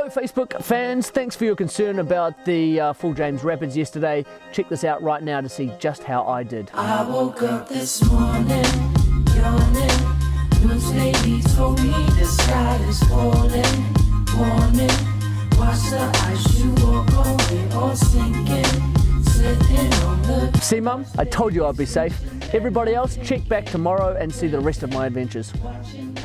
Facebook fans, thanks for your concern about the Full James Rapids yesterday. Check this out right now to see just how I did. I woke up this morning, yawning. News lady told me the sky is falling. Warning, watch the ice you walk on it all sinking. Sitting on the... See, Mum? I told you I'd be safe. Everybody else, check back tomorrow and see the rest of my adventures.